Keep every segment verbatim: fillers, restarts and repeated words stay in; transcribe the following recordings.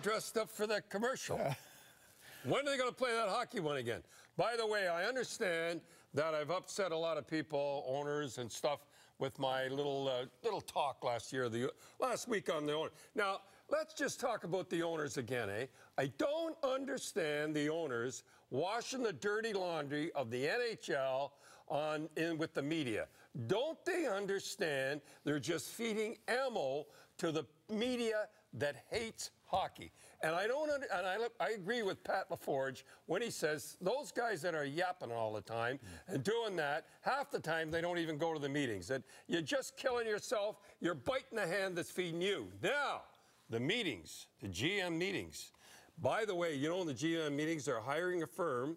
dressed up for that commercial. Yeah. When are they going to play that hockey one again? By the way, I understand that I've upset a lot of people, owners and stuff, with my little uh, little talk last year, the last week on the owner. Now, let's just talk about the owners again, eh? I don't understand the owners washing the dirty laundry of the N H L on in with the media. Don't they understand they're just feeding ammo to the media that hates hockey? And I don't, under, and I, I agree with Pat LaForge when he says those guys that are yapping all the time and doing that, half the time they don't even go to the meetings. That you're just killing yourself. You're biting the hand that's feeding you. Now, the meetings, the G M meetings. By the way, you know, in the G M meetings, they're hiring a firm,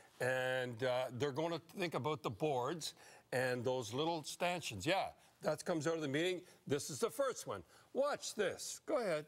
and uh, they're going to think about the boards and those little stanchions. Yeah, that comes out of the meeting. This is the first one. Watch this. Go ahead.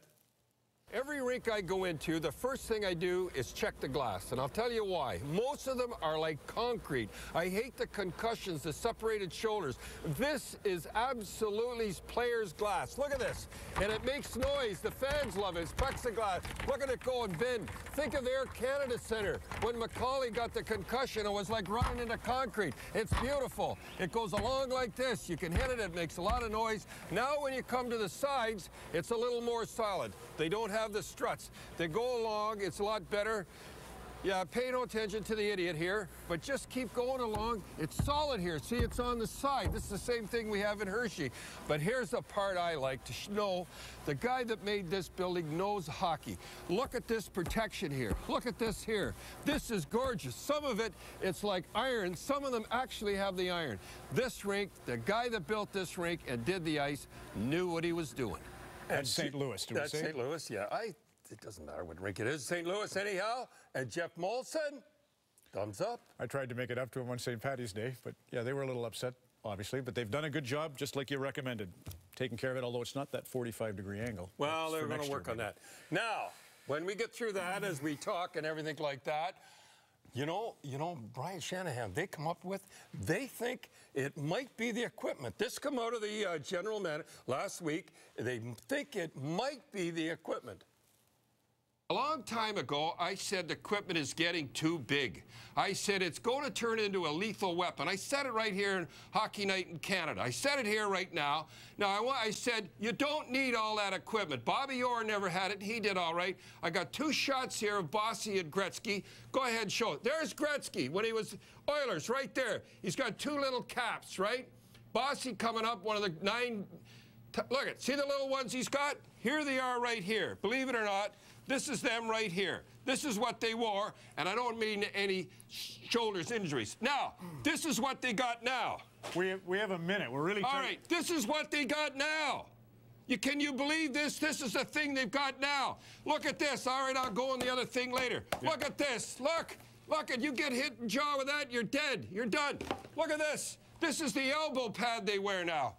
Every rink I go into, the first thing I do is check the glass, and I'll tell you why. Most of them are like concrete. I hate the concussions, the separated shoulders. This is absolutely player's glass. Look at this. And it makes noise. The fans love it. It's plexiglass. Look at it go and bend. Think of Air Canada Centre. When Macaulay got the concussion, it was like running into concrete. It's beautiful. It goes along like this. You can hit it. It makes a lot of noise. Now when you come to the sides, it's a little more solid. They don't have have the struts. They go along. It's a lot better. Yeah, pay no attention to the idiot here, but just keep going along. It's solid here. See, it's on the side. This is the same thing we have in Hershey. But here's the part I like to know. The guy that made this building knows hockey. Look at this protection here. Look at this here. This is gorgeous. Some of it, it's like iron. Some of them actually have the iron. This rink, the guy that built this rink and did the ice knew what he was doing. That's Saint Louis, do we That's say? Saint Louis, yeah. I, it doesn't matter what rink it is. Saint Louis, anyhow. And Jeff Molson, thumbs up. I tried to make it up to him on Saint Patty's Day, but yeah, they were a little upset, obviously. But they've done a good job, just like you recommended, taking care of it, although it's not that forty-five degree angle. Well, they're going to work on that. Now, when we get through that, as we talk and everything like that, You know, you know, Brian Shanahan, they come up with, they think it might be the equipment. This come out of the uh, general manager last week. They think it might be the equipment. A long time ago, I said the equipment is getting too big. I said it's going to turn into a lethal weapon. I said it right here in Hockey Night in Canada. I said it here right now. Now, I, I said, you don't need all that equipment. Bobby Orr never had it. He did all right. I got two shots here of Bossy and Gretzky. Go ahead, show it. There's Gretzky when he was Oilers, right there. He's got two little caps, right? Bossy coming up, one of the nine. Look at, see the little ones he's got? Here they are right here. Believe it or not, this is them right here. This is what they wore, and I don't mean any shoulders injuries. Now, this is what they got now. We have, we have a minute. We're really all right. This is what they got now. You, can you believe this? This is the thing they've got now. Look at this. All right, I'll go on the other thing later. Yeah. Look at this. Look. Look at you get hit in the jaw with that, you're dead. You're done. Look at this. This is the elbow pad they wear now.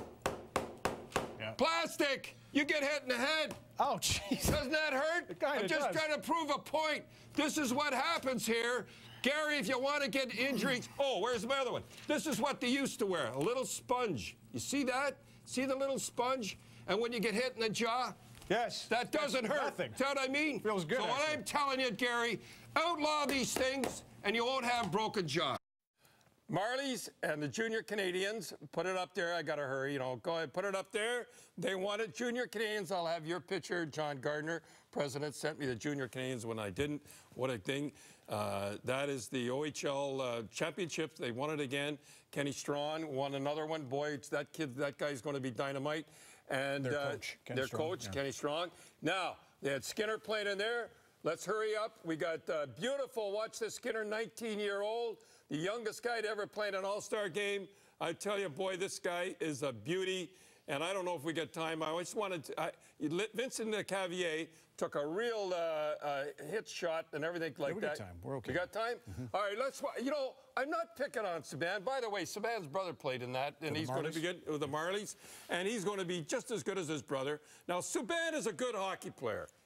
Yeah. Plastic. You get hit in the head. Oh, jeez. Doesn't that hurt? I'm just does. trying to prove a point. This is what happens here. Gary, if you want to get injuries, oh, where's my other one? This is what they used to wear, a little sponge. You see that? See the little sponge? And when you get hit in the jaw, yes, that doesn't hurt. Nothing. See what I mean? Feels good. So what actually. I'm telling you, Gary, outlaw these things, and you won't have broken jaw. Marlies and the Junior Canadians, put it up there. I got to hurry, you know. Go ahead, put it up there. They want it. Junior Canadians, I'll have your picture. John Gardner, president, sent me the Junior Canadians when I didn't. What a thing. Uh, that is the O H L uh, championships. They won it again. Kenny Strawn won another one. Boy, it's that kid, that guy's going to be dynamite. And their uh, coach, Kenny their Strong, coach yeah. Kenny Strong. Now, they had Skinner playing in there. Let's hurry up. We got uh, beautiful, watch this, Skinner, nineteen-year-old. The youngest guy to ever play in an all-star game. I tell you, boy, this guy is a beauty. And I don't know if we got time. I just wanted to, I, Vincent Cavier took a real uh, uh, hit shot and everything like yeah, we that. got time. We're okay. We got time? Mm-hmm. All right, let's, you know, I'm not picking on Subban. By the way, Subban's brother played in that, and he's going to be good with the Marlies, and he's going to be just as good as his brother. Now, Subban is a good hockey player.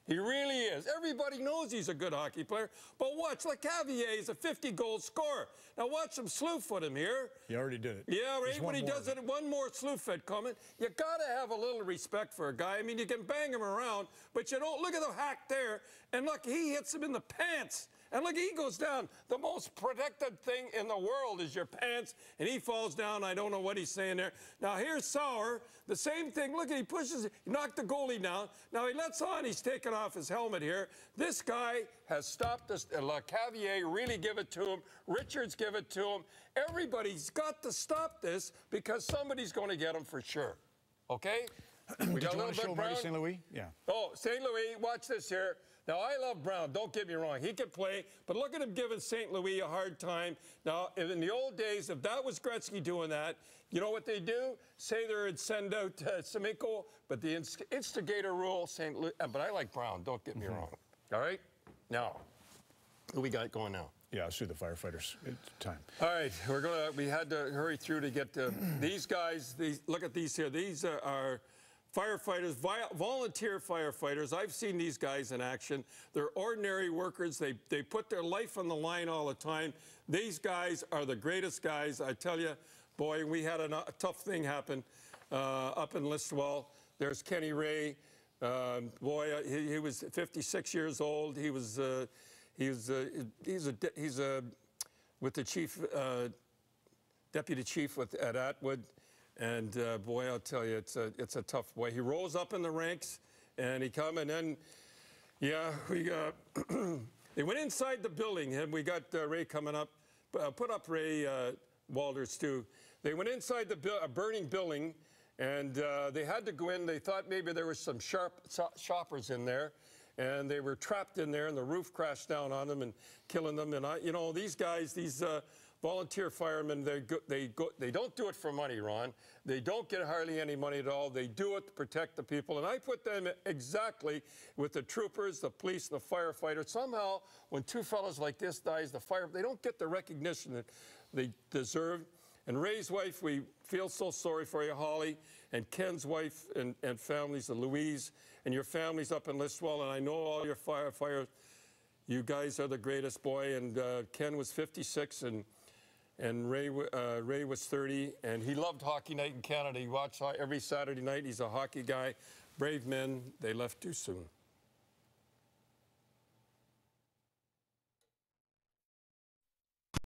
He really is. Everybody knows he's a good hockey player. But watch, LeCavier is a fifty-goal scorer. Now watch him slew-foot him here. He already did it. Yeah, right, when he does it, one more slew-foot coming. You got to have a little respect for a guy. I mean, you can bang him around, but you don't. Look at the hack there. And look, he hits him in the pants. And look, he goes down. The most protected thing in the world is your pants, and he falls down. I don't know what he's saying there. Now, here's Sauer. The same thing. Look, he pushes, he knocked the goalie down. Now, he lets on. He's taken off his helmet here. This guy has stopped this. LeCavier really give it to him. Richards give it to him. Everybody's got to stop this because somebody's going to get him for sure. Okay? We Did got you a want to little show bit Marty Brown. Saint Louis? Yeah. Oh, Saint Louis, watch this here. Now, I love Brown. Don't get me wrong. He can play, but look at him giving Saint Louis a hard time. Now, in the old days, if that was Gretzky doing that, you know what they do? Say they'd send out uh, Semiko, but the inst instigator rule, Saint Louis. Uh, but I like Brown. Don't get me mm-hmm. wrong. All right? Now, who we got going now? Yeah, sue the firefighters. It's time. All right, we're gonna. We had to hurry through to get to these guys. These look at these here. These are. are firefighters, volunteer firefighters. I've seen these guys in action. They're ordinary workers. They, they put their life on the line all the time. These guys are the greatest guys. I tell you, boy, we had a, a tough thing happen uh, up in Listowel. There's Kenny Ray. Um, boy, he, he was fifty-six years old. He was, uh, he was, uh, he's a, he's a, with the chief, uh, deputy chief with, at Atwood. And uh, boy, I'll tell you, it's a it's a tough boy. He rose up in the ranks, and he come and then, yeah, we got. They went inside the building, and we got uh, Ray coming up. Uh, put up Ray uh, Walters too. They went inside the bu a burning building, and uh, they had to go in. They thought maybe there was some sharp shoppers in there, and they were trapped in there, and the roof crashed down on them and killing them. And I, you know, these guys, these. Uh, Volunteer firemen, they go, they go, they don't do it for money, Ron. They don't get hardly any money at all. They do it to protect the people. And I put them exactly with the troopers, the police, and the firefighters. Somehow, when two fellows like this dies, the fire, they don't get the recognition that they deserve. And Ray's wife, we feel so sorry for you, Holly, and Ken's wife and, and families, and Louise, and your families up in Listowel. And I know all your firefighters. You guys are the greatest, boy. And uh, Ken was fifty-six, and And Ray, uh, Ray was thirty, and he loved Hockey Night in Canada. He watched every Saturday night. He's a hockey guy. Brave men, they left too soon.